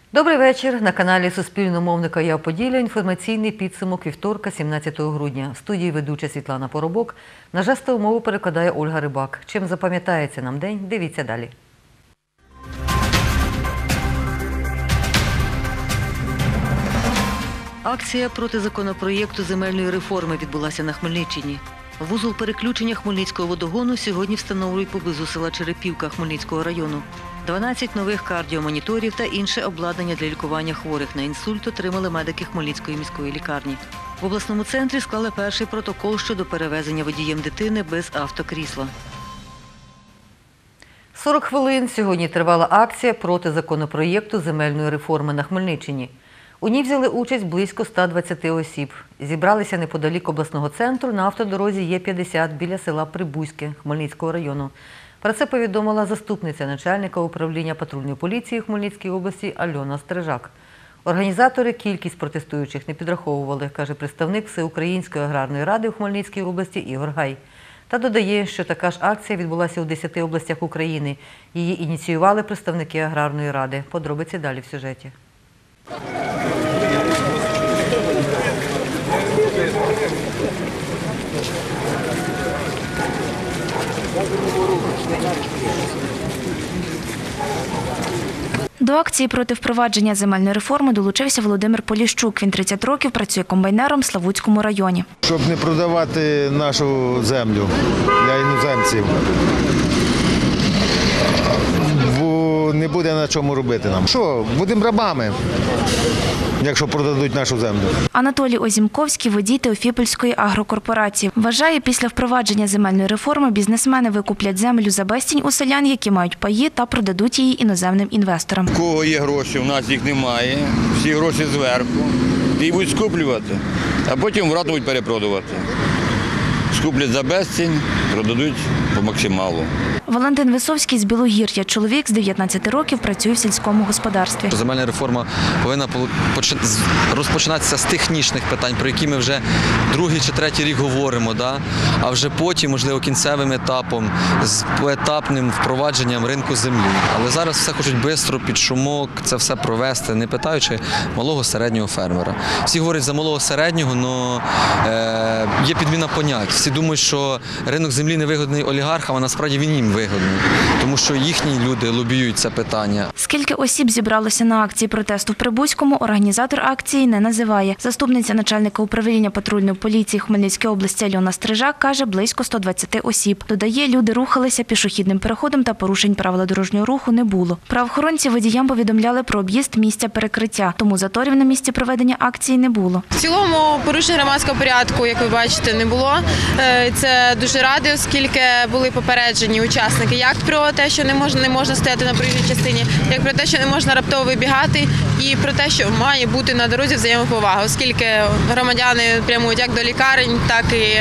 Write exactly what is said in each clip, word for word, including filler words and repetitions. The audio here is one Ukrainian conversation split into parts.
Добрий вечір. На каналі Суспільного мовника «Я Поділля» інформаційний підсумок вівторка, сімнадцятого грудня. В студії ведуча Світлана Поробок. На жестову мову перекладає Ольга Рибак. Чим запам'ятається нам день, дивіться далі. Акція проти законопроєкту земельної реформи відбулася на Хмельниччині. Вузол переключення Хмельницького водогону сьогодні встановлюють поблизу села Черепівка Хмельницького району. дванадцять нових кардіомоніторів та інше обладнання для лікування хворих на інсульт отримали медики Хмельницької міської лікарні. В обласному центрі склали перший протокол щодо перевезення водієм дитини без автокрісла. сорок хвилин сьогодні тривала акція проти законопроєкту земельної реформи на Хмельниччині. У ній взяли участь близько ста двадцяти осіб. Зібралися неподалік обласного центру на автодорозі Є п'ятдесят біля села Прибузьке Хмельницького району. Про це повідомила заступниця начальника управління патрульної поліції Хмельницької області Альона Стрижак. Організатори кількість протестуючих не підраховували, каже представник Всеукраїнської аграрної ради у Хмельницькій області Ігор Гай. Та додає, що така ж акція відбулася у десяти областях України. Її ініціювали представники аграрної ради. Подробиці далі в сюжеті. До акції проти впровадження земельної реформи долучився Володимир Поліщук. Він тридцять років працює комбайнером в Славутському районі. Щоб не продавати нашу землю для іноземців, бо не буде на чому робити нам. Що, будемо рабами, якщо продадуть нашу землю. Анатолій Озімковський – водій Теофіпольської агрокорпорації. Вважає, після впровадження земельної реформи бізнесмени викуплять землю за безцінь у селян, які мають паї, та продадуть її іноземним інвесторам. У кого є гроші, у нас їх немає, всі гроші зверху. І будуть скуплювати, а потім врато будуть перепродувати. Скуплять за безцінь, продадуть по максималу. Валентин Висовський з Білогір'я. Чоловік з дев'ятнадцяти років працює в сільському господарстві. Земельна реформа повинна розпочинатися з технічних питань, про які ми вже другий чи третій рік говоримо, да? А вже потім, можливо, кінцевим етапом, з поетапним впровадженням ринку землі. Але зараз все хочуть швидко, під шумок, це все провести, не питаючи малого середнього фермера. Всі говорять за малого середнього, але е, є підміна понять. Всі думають, що ринок землі невигодний олігархам, а насправді він їм вигодний, тому що їхні люди лобіюють це питання. Скільки осіб зібралося на акції протесту в Прибузькому, організатор акції не називає. Заступниця начальника управління патрульної поліції Хмельницької області Альона Стрижак каже, близько ста двадцяти осіб. Додає, люди рухалися пішохідним переходом та порушень правил дорожнього руху не було. Правоохоронці водіям повідомляли про об'їзд місця перекриття, тому заторів на місці проведення акції не було. В цілому порушень громадського порядку, як ви бачите, не було. Це дуже радий, оскільки були попереджені учасники як про те, що не можна, не можна стояти на проїжджій частині, як про те, що не можна раптово вибігати, і про те, що має бути на дорозі взаємоповага, оскільки громадяни прямують як до лікарень, так і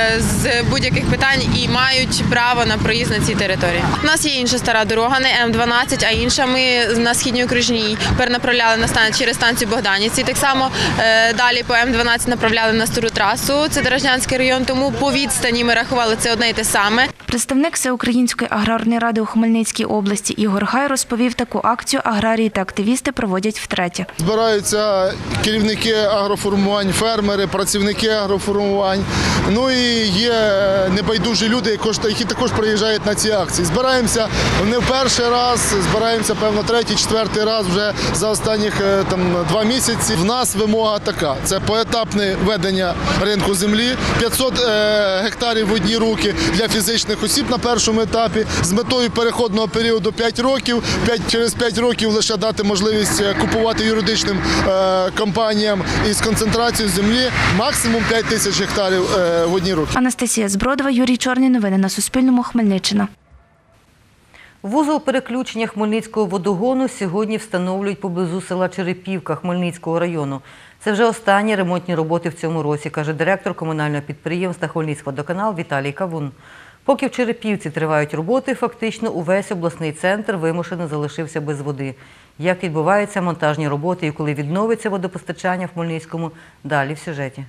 з будь-яких питань і мають право на проїзд на цій території. У нас є інша стара дорога, не М дванадцять, а інша. Ми на Східній окружній перенаправляли на станцію, через станцію Богданівці. Так само далі по М дванадцять направляли на стару трасу, це Дорожнянський район, тому по відстані ми рахували це одне й те саме. Представник Всеукраїнської аграрної ради у Хмельницькій області Ігор Гай розповів, таку акцію аграрії та активісти проводять втретє. Збираються керівники агроформувань, фермери, працівники агроформувань. Ну і є небайдужі люди, які також приїжджають на ці акції. Збираємося не в перший раз, збираємося, певно, третій, четвертий раз вже за останніх там, два місяці. В нас вимога така – це поетапне введення ринку землі, п'ятсот гектарів в одні руки для фізичних осіб на першому етапі, з метою переходного періоду п'ять років, через п'ять років лише дати можливість купувати юридичним е, компаніям із концентрацією землі максимум п'ять тисяч гектарів е, в одні руки. Анастасія Збродова, Юрій Чорний. Новини на Суспільному. Хмельниччина. Вузол переключення Хмельницького водогону сьогодні встановлюють поблизу села Черепівка Хмельницького району. Це вже останні ремонтні роботи в цьому році, каже директор комунального підприємства «Хмельницькводоканал» Віталій Кавун. Поки в Черепівці тривають роботи, фактично увесь обласний центр вимушено залишився без води. Як відбуваються монтажні роботи і коли відновиться водопостачання в Хмельницькому – далі в сюжеті.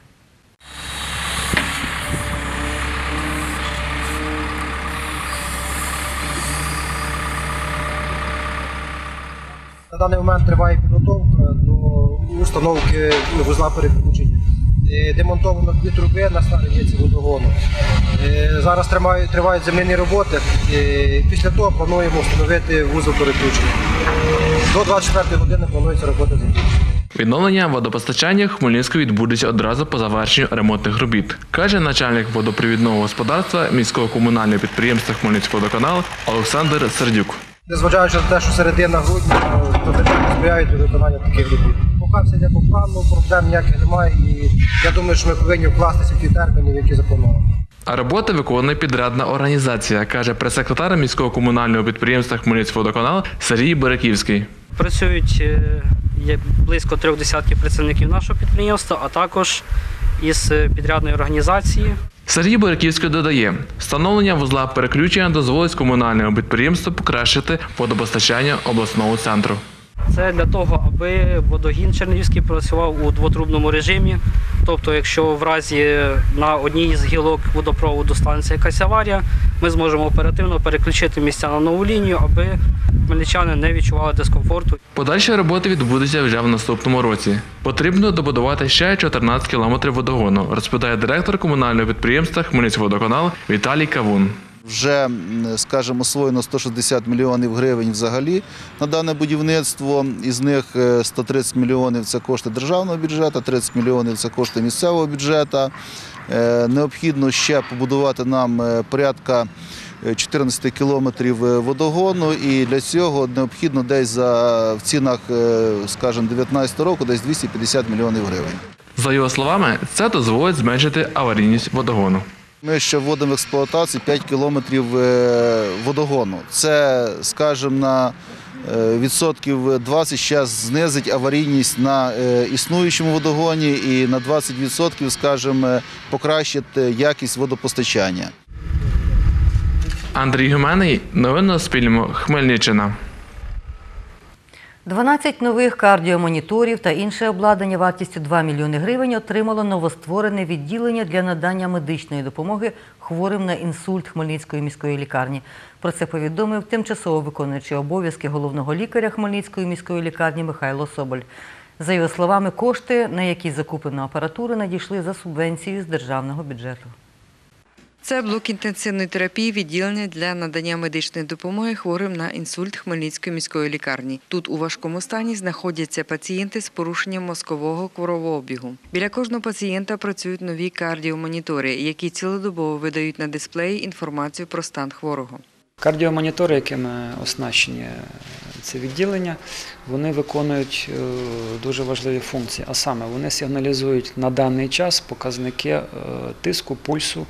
На даний момент триває підготовка до установки вузла переключення. Демонтовано дві труби на старій лінії водогону. Зараз тривають, тривають земляні роботи. Після того плануємо встановити вузол переключення. До двадцять четвертої години планується робота закінчити. Відновлення водопостачання в Хмельницьку відбудеться одразу по завершенню ремонтних робіт, каже начальник водопровідного господарства міського комунального підприємства Хмельницький водоканал Олександр Сердюк. Незважаючи на те, що середина грудня, водоканал сприяють до виконання таких робіт. Поки все йде по плану, проблем ніяких немає і я думаю, що ми повинні вкластися в ті терміни, які заплановані. А роботи виконує підрядна організація, каже прес-секретар міського комунального підприємства Хмельницький водоканал Сергій Береківський. Працюють є близько трьох десятків працівників нашого підприємства, а також із підрядної організації. Сергій Боряківський додає, встановлення вузла переключення дозволить комунальному підприємству покращити водопостачання обласного центру. Це для того, аби водогін Чернігівський працював у двотрубному режимі. Тобто, якщо в разі на одній з гілок водопроводу станеться якась аварія, ми зможемо оперативно переключити місця на нову лінію, аби хмельничани не відчували дискомфорту. Подальші роботи відбудуться вже в наступному році. Потрібно добудувати ще чотирнадцять кілометрів водогону, розповідає директор комунального підприємства Хмельницький водоканал Віталій Кавун. Вже, скажімо, освоєно сто шістдесят мільйонів гривень взагалі на дане будівництво. Із них сто тридцять мільйонів – це кошти державного бюджету, тридцять мільйонів – це кошти місцевого бюджету. Необхідно ще побудувати нам порядка чотирнадцять кілометрів водогону, і для цього необхідно десь за, в цінах, скажімо, дев'ятнадцятого року десь двісті п'ятдесят мільйонів гривень. За його словами, це дозволить зменшити аварійність водогону. Ми ще вводимо в експлуатацію п'ять кілометрів водогону. Це, скажімо, на відсотків двадцять ще знизить аварійність на існуючому водогоні і на двадцять відсотків, скажімо, покращить якість водопостачання. Андрій Гуменний, новини на Суспільному, Хмельниччина. дванадцять нових кардіомоніторів та інше обладнання вартістю два мільйони гривень отримало новостворене відділення для надання медичної допомоги хворим на інсульт Хмельницької міської лікарні. Про це повідомив тимчасово виконуючий обов'язки головного лікаря Хмельницької міської лікарні Михайло Соболь. За його словами, кошти, на які закуплена апаратура, надійшли за субвенцією з державного бюджету. Це блок інтенсивної терапії відділення для надання медичної допомоги хворим на інсульт Хмельницької міської лікарні. Тут у важкому стані знаходяться пацієнти з порушенням мозкового кровообігу. Біля кожного пацієнта працюють нові кардіомонітори, які цілодобово видають на дисплеї інформацію про стан хворого. Кардіомонітори, якими оснащені це відділення, вони виконують дуже важливі функції, а саме вони сигналізують на даний час показники тиску, пульсу,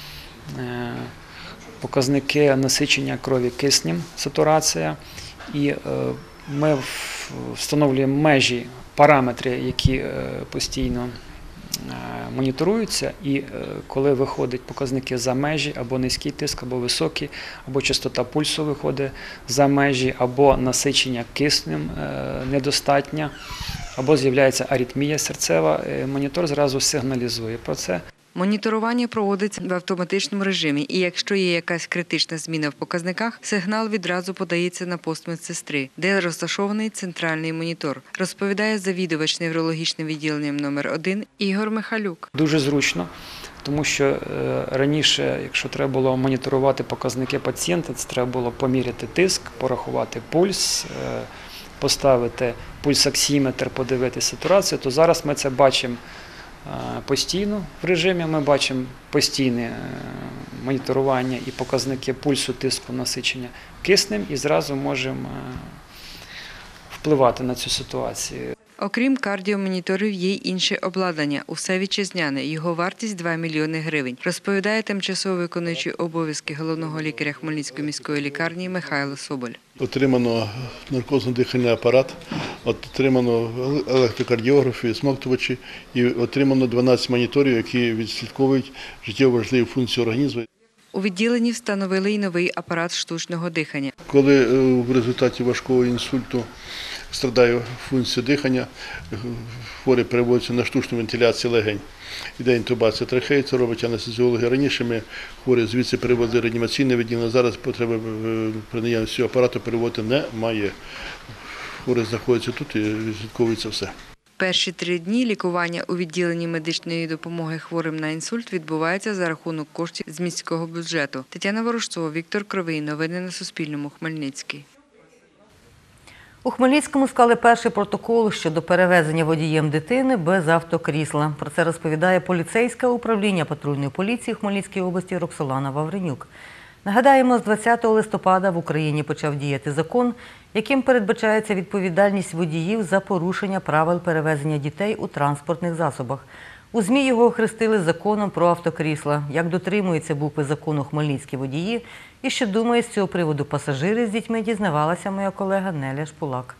показники насичення крові киснем, сатурація, і ми встановлюємо межі, параметри, які постійно моніторуються, і коли виходять показники за межі, або низький тиск, або високий, або частота пульсу виходить за межі, або насичення киснем недостатньо, або з'являється аритмія серцева, монітор зразу сигналізує про це. Моніторування проводиться в автоматичному режимі, і якщо є якась критична зміна в показниках, сигнал відразу подається на пост медсестри, де розташований центральний монітор, розповідає завідувач неврологічним відділенням номер один Ігор Михалюк. Дуже зручно, тому що раніше, якщо треба було моніторувати показники пацієнта, це треба було поміряти тиск, порахувати пульс, поставити пульсоксиметр, подивитися сатурацію, то зараз ми це бачимо постійно в режимі, ми бачимо постійне моніторування і показники пульсу, тиску, насичення киснем, і зразу можемо впливати на цю ситуацію. Окрім кардіомоніторів, є й інше обладнання, усе вітчизняне, його вартість два мільйони гривень, розповідає тимчасово виконуючий обов'язки головного лікаря Хмельницької міської лікарні Михайло Соболь. Отримано наркозно-дихальний апарат, отримано електрокардіографи, смоктувачі і отримано дванадцять моніторів, які відслідковують життєво важливі функції організму. У відділенні встановили й новий апарат штучного дихання. Коли в результаті важкого інсульту страдає функція дихання, хворий переводиться на штучну вентиляцію легень. Іде інтубація трахеї, це робить анестезіологи. Раніше ми хворі звідси переводили реанімаційне відділення, зараз потреби при наявності цього апарату переводити немає. хворий знаходиться тут і відслідковується все. Перші три дні лікування у відділенні медичної допомоги хворим на інсульт відбувається за рахунок коштів з міського бюджету. Тетяна Ворожцова, Віктор Кривий. Новини на Суспільному. Хмельницький. У Хмельницькому склали перший протокол щодо перевезення водієм дитини без автокрісла. Про це розповідає поліцейське управління патрульної поліції Хмельницької області Роксолана Вавренюк. Нагадаємо, з двадцятого листопада в Україні почав діяти закон, яким передбачається відповідальність водіїв за порушення правил перевезення дітей у транспортних засобах. У ЗМІ його охрестили законом про автокрісла. Як дотримуються букви закону хмельницькі водії і що думає з цього приводу пасажири з дітьми, дізнавалася моя колега Неля Шпулак.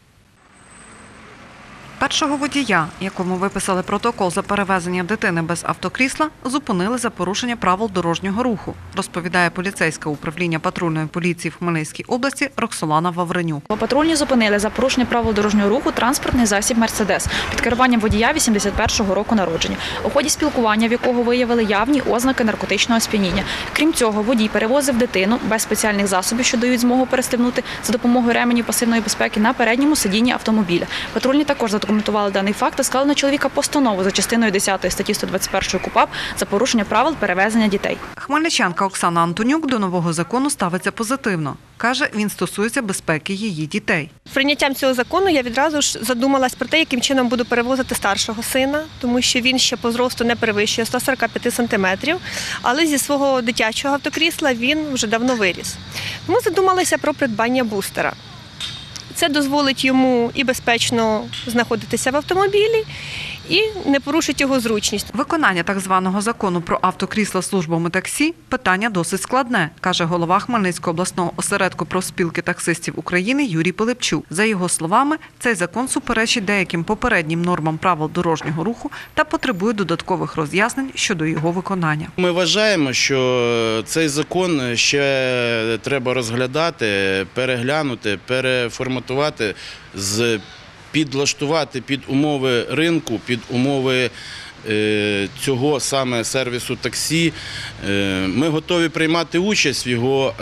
Першого водія, якому виписали протокол за перевезення дитини без автокрісла, зупинили за порушення правил дорожнього руху, розповідає поліцейське управління патрульної поліції в Хмельницькій області Роксолана Вавренюк. Патрульні зупинили за порушення правил дорожнього руху транспортний засіб «Мерседес» під керуванням водія вісімдесят першого року народження, у ході спілкування в якого виявили явні ознаки наркотичного сп'яніння. Крім цього, водій перевозив дитину без спеціальних засобів, що дають змогу перестебнути за допомогою ременів пасивної безпеки на передньому сидінні автомобіля. Патрульні також задокументували даний факт та склали на чоловіка постанову за частиною десятої статті сто двадцять першої КУпАП за порушення правил перевезення дітей. Хмельничанка Оксана Антонюк до нового закону ставиться позитивно. Каже, він стосується безпеки її дітей. Прийняттям цього закону я відразу ж задумалась про те, яким чином буду перевозити старшого сина, тому що він ще по зросту не перевищує сто сорок п'ять сантиметрів, але зі свого дитячого автокрісла він вже давно виріс. Тому задумалися про придбання бустера. Це дозволить йому і безпечно знаходитися в автомобілі, і не порушить його зручність. Виконання так званого закону про автокрісла службами таксі – питання досить складне, каже голова Хмельницького обласного осередку профспілки таксистів України Юрій Пилипчук. За його словами, цей закон суперечить деяким попереднім нормам правил дорожнього руху та потребує додаткових роз'яснень щодо його виконання. Ми вважаємо, що цей закон ще треба розглядати, переглянути, переформатувати, з підлаштувати під умови ринку, під умови цього саме сервісу таксі. Ми готові приймати участь в його,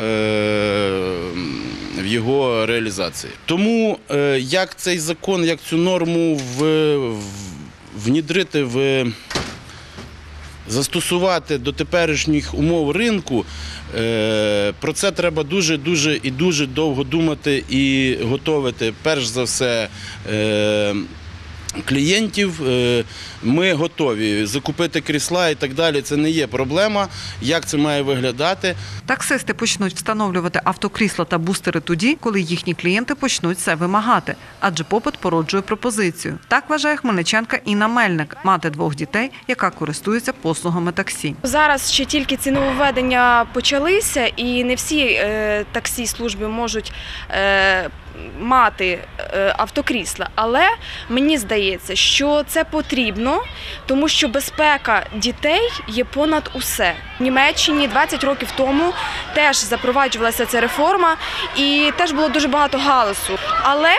в його реалізації. Тому як цей закон, як цю норму в, внідрити, в, застосувати до теперішніх умов ринку, про це треба дуже-дуже і дуже довго думати і готувати, перш за все, клієнтів. Ми готові закупити крісла і так далі. Це не є проблема. Як це має виглядати? Таксисти почнуть встановлювати автокрісла та бустери тоді, коли їхні клієнти почнуть це вимагати. Адже попит породжує пропозицію. Так вважає хмельничанка Інна Мельник, мати двох дітей, яка користується послугами таксі. Зараз ще тільки ці нововведення почалися, і не всі е, таксі-служби можуть е, мати е, автокрісла. Але мені здається, що це потрібно, тому що безпека дітей є понад усе. В Німеччині двадцять років тому теж запроваджувалася ця реформа і теж було дуже багато галасу. Але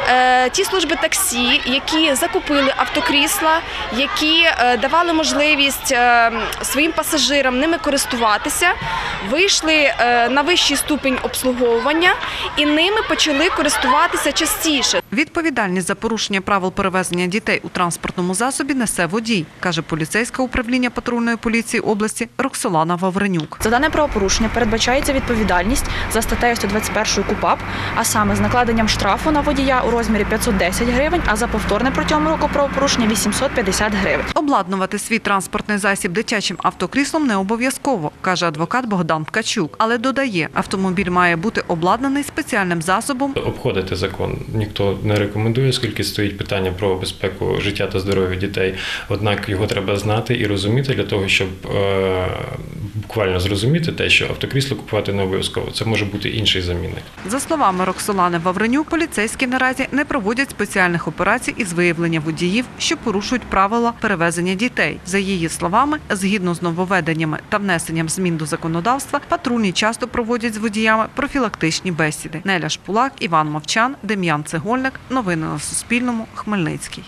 е, ті служби таксі, які закупили автокрісла, які е, давали можливість е, своїм пасажирам ними користуватися, вийшли е, на вищий ступінь обслуговування і ними почали користуватися частіше. Відповідальність за порушення правил перевезення дітей у транспортному засобі несе водій, каже поліцейське управління патрульної поліції області Роксолана Вавренюк. За дане правопорушення передбачається відповідальність за статтею сто двадцять першої КУпАП, а саме з накладенням штрафу на водія у розмірі п'ятсот десять гривень, а за повторне протягом року правопорушення вісімсот п'ятдесят гривень. Обладнувати свій транспортний засіб дитячим автокріслом не обов'язково, каже адвокат Богдан Ткачук. Але додає, автомобіль має бути обладнаний спеціальним засобом. Обходити закон ніхто не рекомендує, оскільки стоїть питання про безпеку життя та здоров'я дітей. Однак його треба знати і розуміти для того, щоб е, буквально зрозуміти те, що автокрісло купувати не обов'язково. Це може бути інший замінник. За словами Роксолани Вавренюк, поліцейські наразі не проводять спеціальних операцій із виявлення водіїв, що порушують правила перевезення дітей. За її словами, згідно з нововведеннями та внесенням змін до законодавства, патрульні часто проводять з водіями профілактичні бесіди. Неля Шпулак, Іван Мовчан, Дем'ян Цегольник. Новини на Суспільному. Хмельницький.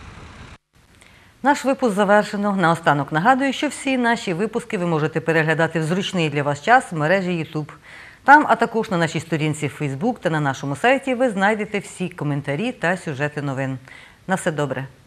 Наш випуск завершено. Наостанок нагадую, що всі наші випуски ви можете переглядати в зручний для вас час в мережі YouTube. Там, а також на нашій сторінці в Фейсбук та на нашому сайті ви знайдете всі коментарі та сюжети новин. На все добре!